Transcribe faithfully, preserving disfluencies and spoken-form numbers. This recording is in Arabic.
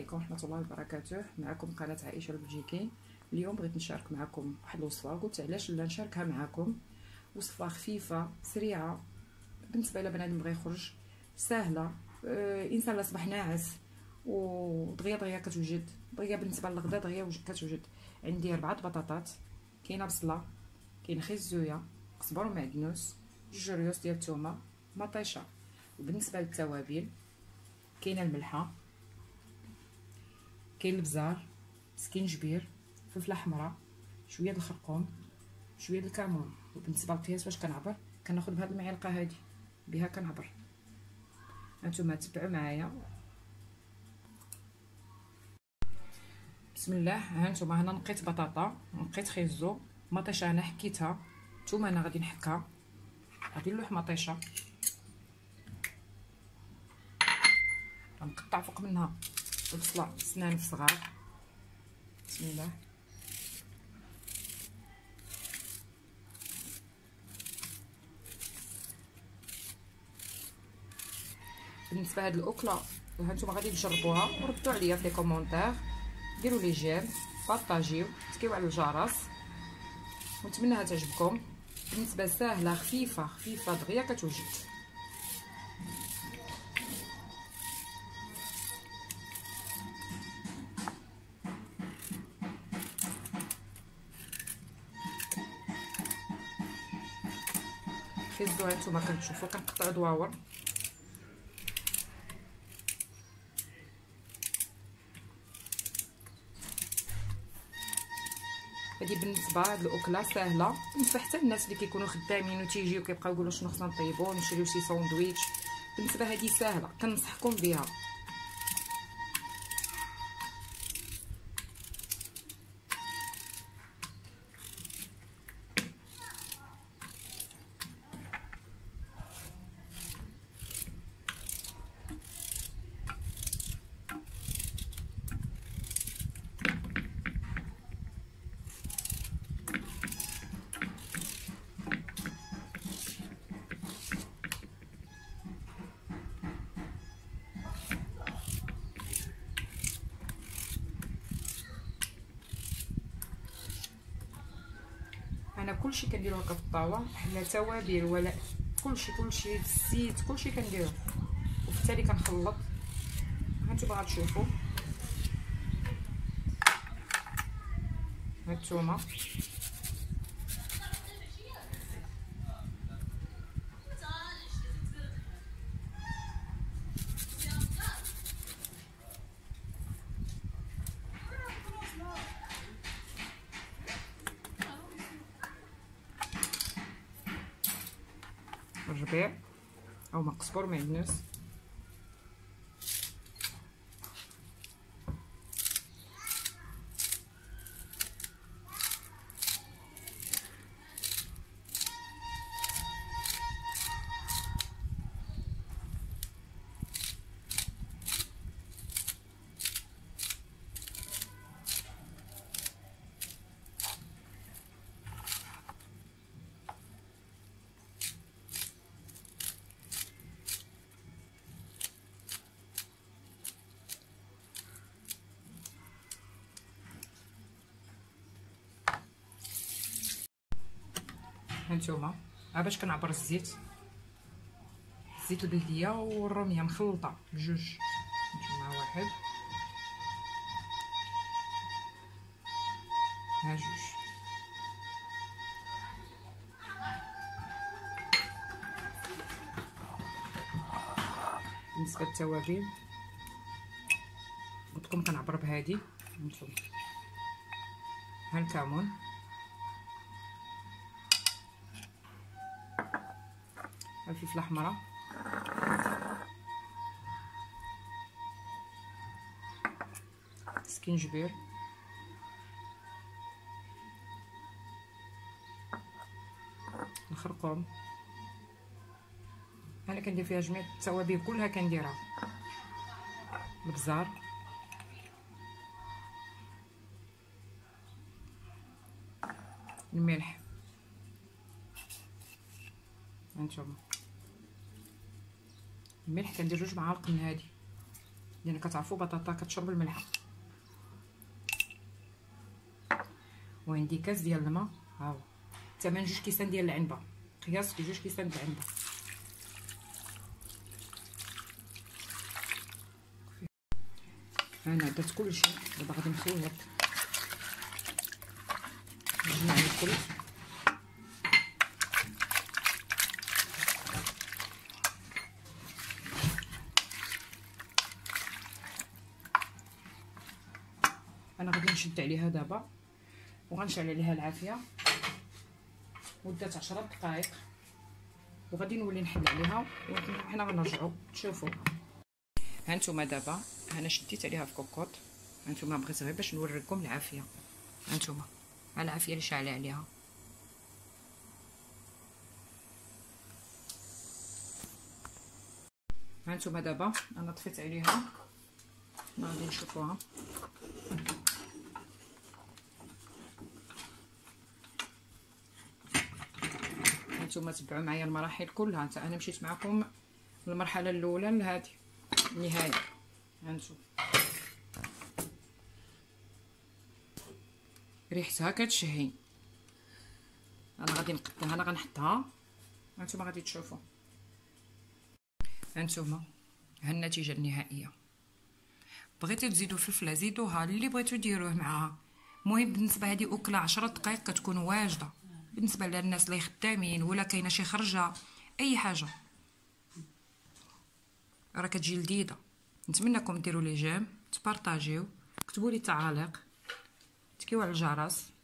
عليكم ورحمه الله وبركاته. معكم قناه عائشه البلجيكي. اليوم بغيت نشارك معكم واحد الوصفه، قلت علاش لا نشاركها معكم. وصفه خفيفه سريعه بالنسبه الى بنادم بغى يخرج، سهله. آه انسان لا صباح ناعس ودغيا دغيا كتوجد، دغيا بالنسبه للغدا دغيا كتوجد. عندي اربعه بطاطات، كاينه بصله، كاين خيزويه، قزبر ومعدنوس، جوج ريوس ديال الثومه، مطيشه. وبالنسبه للتوابل كاينه الملحه، كاين البزار، سكينجبير، فلفله حمراء، شويه د الخرقوم، شويه د الكمون. وبالنسبه للقياس واش كنعبر، كناخذ بهاد المعلقه هادي بها كنعبر. هانتوما تبعوا معايا. بسم الله. هانتوما هنا نقيت بطاطا، نقيت خيزو، مطيشه انا حكيتها، نتوما انا غادي نحكها. غادي نلوح مطيشه، غنقطع فوق منها البصله سنان صغار. بسم الله. بالنسبه لهاد الاكله هانتوما غادي تجربوها وردوا عليا في لي كومونتير، ديروا لي جيم، بارطاجيو، تكيو على الجرس، ونتمنى تعجبكم. بالنسبه ساهله خفيفه خفيفه دغيا كتوجد. خيزو هانتوما كتشوفوا كنقطعوا دواور. هادي بالنسبه هاد الاكله ساهله، بالنسبه حتى الناس اللي كيكونوا خدامين وتيجيو كيبقاو يقولوا شنو خصنا نطيبوا، نشريو شي ساندويتش. بالنسبه هادي ساهله، كنصحكم بها. انا كلشي كنديرو هكا في الطاوه، لا توابل ولا كلشي كلشي الزيت كلشي كنديرو، وفي التالي كنخلط. هانتوما غتشوفوا هاد الثومه، الربيع او ما قزبر معدنوس، هانتوما ها باش كنعبر الزيت، الزيت البلديه والروميه مخلطه بجوج. هانتوما واحد، ها جوج. بالنسبه للتوابل قلت لكم كنعبر بهادي. هانتوما ها الكمون، الفلفله حمراء، سكينجبير، الخرقوم. انا كندير فيها جميع التوابل كلها كنديرها، البزار، الملح. هانتوما الملح كندير جوج معالق من هادي، لان كتعرفوا بطاطا كتشرب الملح. وعندي كاس ديال الماء، ها هو ثمن جوج كيسان ديال العنبه، قياس في جوج كيسان ديال العنبه. انا درت كلشي، دابا غادي نخلط نجمع الكل. انا غادي نشد عليها دابا وغنشعل عليها العافيه مده عشرة دقائق، وغادي نولي نحل عليها وحنا غنرجعوا تشوفوا. هانتوما دابا انا شديت عليها في كوكوط، هانتوما بغيت غير باش نوريكم العافيه. هانتوما ها العافيه اللي شاعله عليها. هانتوما دابا انا طفيت عليها، غادي نشوفوها. هانتوما تبعوا معايا المراحل كلها، انا مشيت معكم المرحله الاولى لهذه النهايه. هانتوما ريحتها كتشهي. انا غادي نقدها، انا غنحطها، هانتوما غادي تشوفوا. هانتوما ها النتيجه النهائيه. بغيتو تزيدوا فلفله زيدوها، اللي بغيتو ديروه معاها. المهم بالنسبه هذه اكله عشرة دقائق كتكون واجده بالنسبه للناس اللي خدامين ولا كاينه شي خرجه اي حاجه، راه كتجي لذيذه. نتمنىكم ديروا لي جيم، تبارطاجيو، كتبوا لي تعاليق، تكيو على الجرس.